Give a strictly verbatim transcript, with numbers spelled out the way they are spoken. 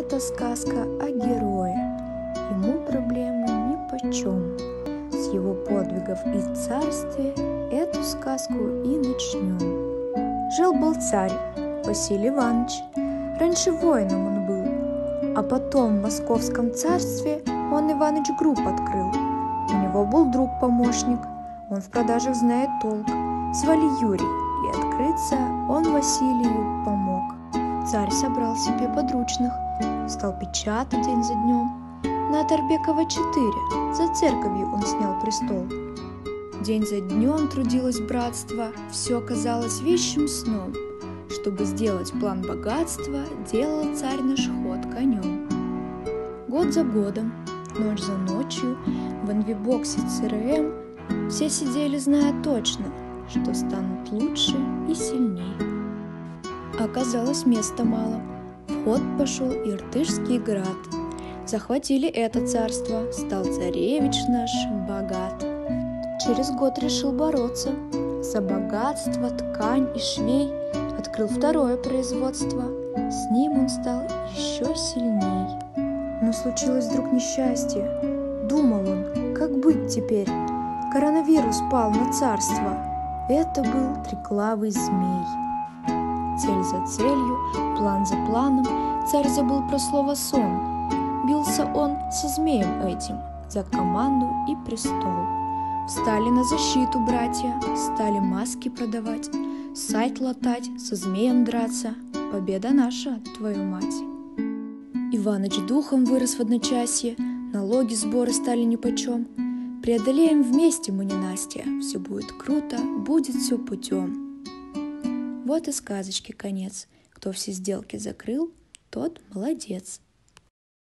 Это сказка о герое. Ему проблемы нипочем. С его подвигов и царствия эту сказку и начнем. Жил-был царь Василий Иванович. Раньше воином он был, а потом в московском царстве он Иваныч групп открыл. У него был друг-помощник, он в продажах знает толк. Звали Юрий, и открыться он Василию помог. Царь собрал себе подручных, стал печатать день за днем. На Оторбекова четыре за церковью он снял престол. День за днем трудилось братство, все казалось вещим сном. Чтобы сделать план богатства, делал царь наш ход конем. Год за годом, ночь за ночью, в инвибоксе си эр эм все сидели, зная точно, что станут лучше и сильней. Оказалось, места мало. В ход пошел Иртышский град. Захватили это царство, стал царевич наш богат. Через год решил бороться за богатство, ткань и швей. Открыл второе производство, с ним он стал еще сильней. Но случилось вдруг несчастье. Думал он, как быть теперь? Коронавирус пал на царство. Это был треклавый змей. Цель за целью, план за планом, царь забыл про слово сон. Бился он со змеем этим за команду и престол. Встали на защиту братья, стали маски продавать, сайт латать, со змеем драться. Победа наша, твою мать. Иваныч духом вырос в одночасье, налоги, сборы стали нипочем. Преодолеем вместе мы ненастья, все будет круто, будет все путем. Вот и сказочки конец. Кто все сделки закрыл, тот молодец.